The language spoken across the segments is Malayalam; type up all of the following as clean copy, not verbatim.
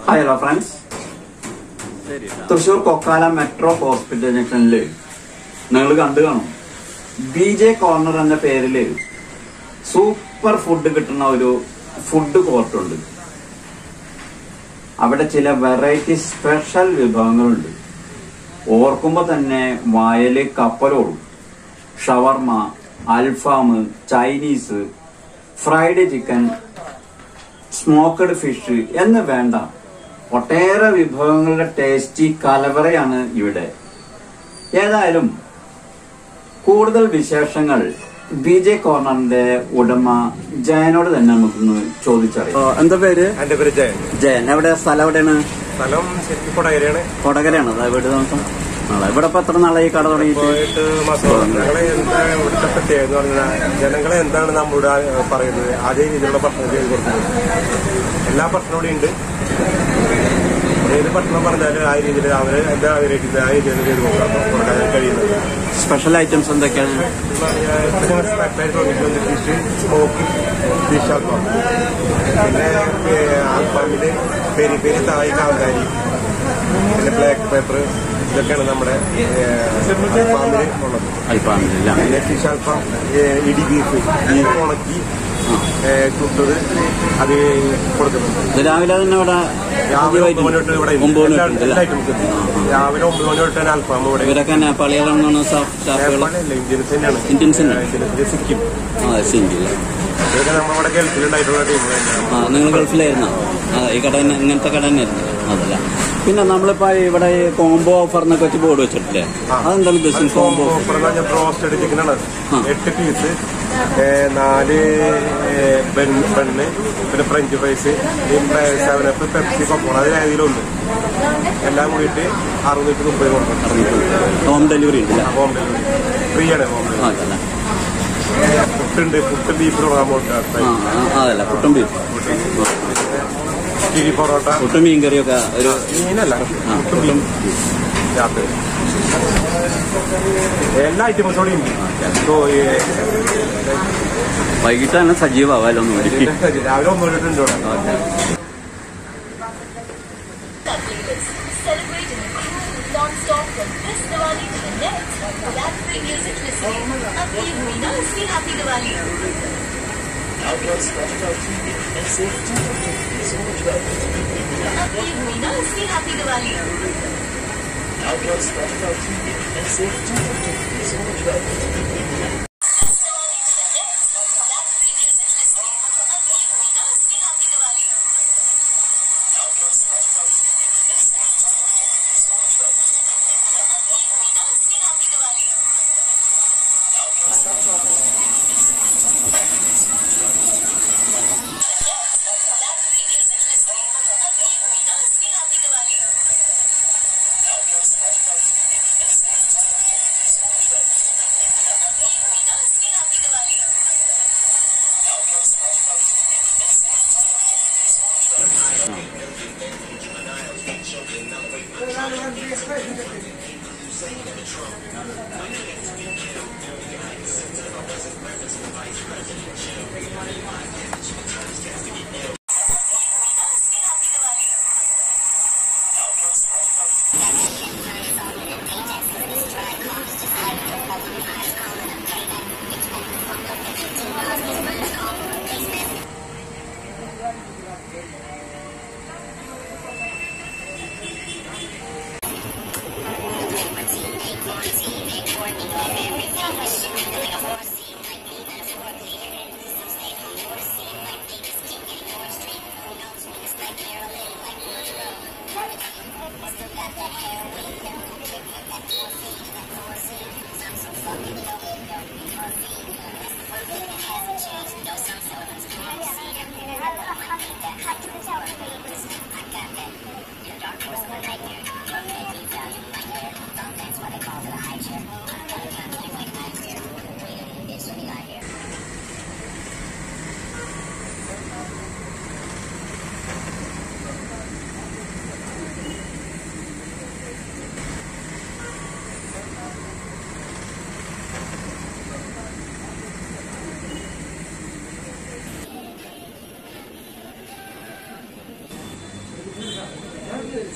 Hi hello friends. Thrissur Kokkala metro hospital ജംഗ്ഷനില് നിങ്ങൾ കണ്ടു കാണും, BJ കോർണർ എന്ന പേരില് സൂപ്പർ ഫുഡ് കിട്ടുന്ന ഒരു ഫുഡ് കോർട്ടുണ്ട്. അവിടെ ചില വെറൈറ്റി സ്പെഷ്യൽ വിഭവങ്ങളുണ്ട്. ഓർക്കുമ്പോ തന്നെ വായല് കപ്പലോടും. ഷവർമ, അൽഫാം, Chinese, fried chicken, smoked fish എന്ന് വേണ്ട ഒട്ടേറെ വിഭവങ്ങളുടെ ടേസ്റ്റി കലവറയാണ് ഇവിടെ. ഏതായാലും കൂടുതൽ വിശേഷങ്ങൾ BJ കോർണറിന്റെ ഉടമ ജയനോട് തന്നെ നമുക്കൊന്ന് ചോദിച്ചറിയാം. എന്താ പേര്? എന്റെ പേര് ജയൻ. ജയൻ, എവിടെ സ്ഥലം? എവിടെയാണ് സ്ഥലം? ശരിക്കും കൊടകരയാണ്. കൊടകരയാണ്. വീട് താമസം? ഇവിടെ ഇപ്പൊ എത്ര നാളായി കട തുടങ്ങിയിട്ട്? 8 മാസം. ഞങ്ങളെ എന്താ ഇവിടുത്തെ പ്രത്യേകത എന്ന് പറഞ്ഞാൽ ജനങ്ങളെ എന്താണ് നമ്മളോട് പറയുന്നത് അതേ രീതിയിലുള്ള ഭക്ഷണം ചെയ്ത് കൊടുക്കുന്നത്. എല്ലാ ഭക്ഷണവും ഇവിടെ ഉണ്ട്. ഏത് ഭക്ഷണം പറഞ്ഞാലും ആ രീതിയിൽ അവര് എന്താ ആഗ്രഹിക്കുന്നത് ആ രീതിയിൽ ചെയ്ത് കൊടുക്കാൻ കഴിയുന്നത്. സ്പെഷ്യൽ ഐറ്റംസ് എന്തൊക്കെയാണ്? ഞങ്ങൾ സ്പെഷ്യലായിട്ട് തോന്നിയിട്ടുണ്ട് ഫിഷ്, സ്മോക്ക് ഫിഷ് ആൽഫാം, പിന്നെ ആൽഫാമില് പെരി പെരി, തായ്, കാന്താരി, പിന്നെ ബ്ലാക്ക് പേപ്പർ, ഇതൊക്കെയാണ് നമ്മുടെ അൽഫാമില് ഉള്ളത്. പിന്നെ ഫിഷ് ആൽഫാം, ഇടി ബീഫ് ഉണക്കി ചുട്ടത് അത് കൊടുക്കുന്നുണ്ട്. രാവിലെ തന്നെ ഇവിടെ രാവിലെ 9 മണി തൊട്ട് ഇവിടെ എല്ലാ ഐറ്റംസ് രാവിലെ 9 മണി തൊട്ടാണ് അൽഫാം ഇവിടെ. ഇവരൊക്കെ നേപ്പാളികളാണ്? ഇന്ത്യൻസ്, സിക്കിം, ഇതൊക്കെ നമ്മളിവിടെ ഗൾഫിലുണ്ടായിട്ടുള്ള ടീമുകളാണ്. നിങ്ങൾ ഗൾഫിലായിരുന്നോ? ഈ കട ഇങ്ങനത്തെ കട തന്നെയായിരുന്നു. അതല്ല, പിന്നെ നമ്മളിപ്പോ ഇവിടെ കോംബോ ഓഫർ എന്നൊക്കെ വെച്ച് ബോർഡ് വെച്ചിട്ടില്ലേ, അതെന്താണ് ഉദ്ദേശിച്ചത്? കോംബോ ഓഫർ റോസ്റ്റഡ് ചിക്കനാണ്. 8 പീസ്, 4 ബണ്ണ്, പിന്നെ French fries, 7up, Pepsi, Coca Cola, അതിലേതിലുണ്ട്. എല്ലാം കൂടിയിട്ട് 630 കൊടുക്കണം. ഹോം ഡെലിവറി ഉണ്ട്? ഹോം ഡെലിവറി ഫ്രീ ആണ്. ഹോം ഡെലിവറി പുട്ടുണ്ട്. പുട്ടും ബീഫ് തുടങ്ങാൻ പോയിട്ട് അതല്ല, പുട്ടും ബീഫ്, ചിരി പൊറോട്ട, പുട്ടും മീൻ കറിയൊക്കെ. ഒരു മീനല്ല, പുട്ടും ബീഫ് രാത്രി എല്ലാ ഐറ്റംസും കൂടി ഉണ്ട്. വൈകിട്ട് തന്നെ സജീവമാവാലോ. രാവിലെ 9 തൊട്ടുണ്ട് ഇവിടെ. Celebrating non-stop from this Diwali to the next. That free music listening. Abhi Meena, say Happy Diwali. Abhi Meena, say Happy Diwali.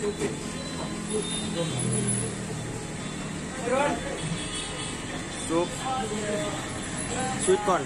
Soup. Sweet corn.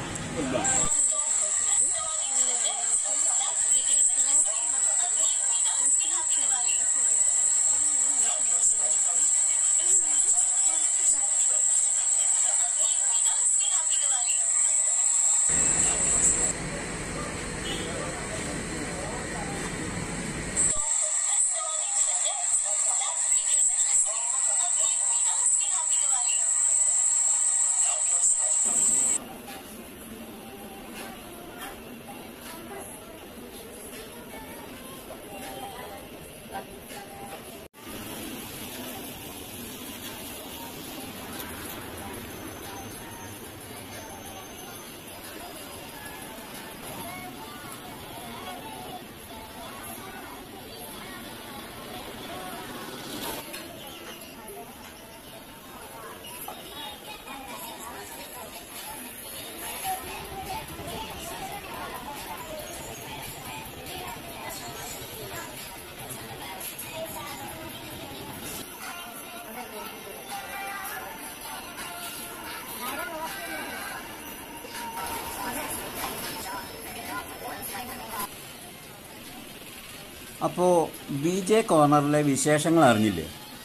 അപ്പോൾ BJ കോർണറിലെ വിശേഷങ്ങൾ അറിഞ്ഞില്ലേ?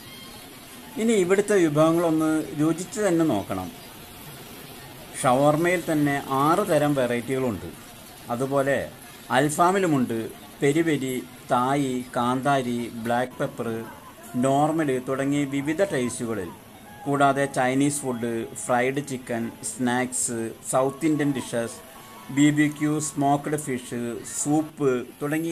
ഇനി ഇവിടുത്തെ വിഭവങ്ങളൊന്ന് രുചിച്ച് തന്നെ നോക്കണം. ഷവർമയിൽ തന്നെ 6 തരം വെറൈറ്റികളുണ്ട്. അതുപോലെ അൽഫാമിലുമുണ്ട് പെരി പെരി, തായി, കാന്താരി, ബ്ലാക്ക് പെപ്പർ, നോർമൽ തുടങ്ങി വിവിധ ടേസ്റ്റുകളിൽ. കൂടാതെ Chinese food, fried chicken, snacks, South Indian dishes, BBQ, smoked fish, soup തുടങ്ങി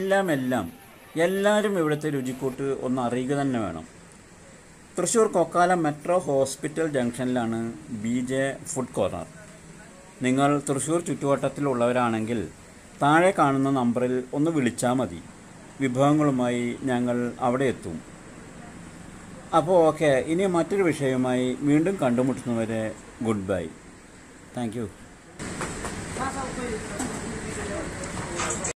എല്ലാവരും ഇവിടുത്തെ രുചിക്കൂട്ട് ഒന്ന് അറിയുക തന്നെ വേണം. തൃശ്ശൂർ കൊക്കാലം മെട്രോ ഹോസ്പിറ്റൽ ജംഗ്ഷനിലാണ് BJ ഫുഡ് കോർണർ. നിങ്ങൾ തൃശ്ശൂർ ചുറ്റുവട്ടത്തിലുള്ളവരാണെങ്കിൽ താഴെ കാണുന്ന നമ്പറിൽ ഒന്ന് വിളിച്ചാൽ മതി. വിഭവങ്ങളുമായി ഞങ്ങൾ അവിടെ എത്തും. അപ്പോൾ ഓക്കെ, ഇനി മറ്റൊരു വിഷയവുമായി വീണ്ടും കണ്ടുമുട്ടുന്നവരെ ഗുഡ് ബൈ. Thank U.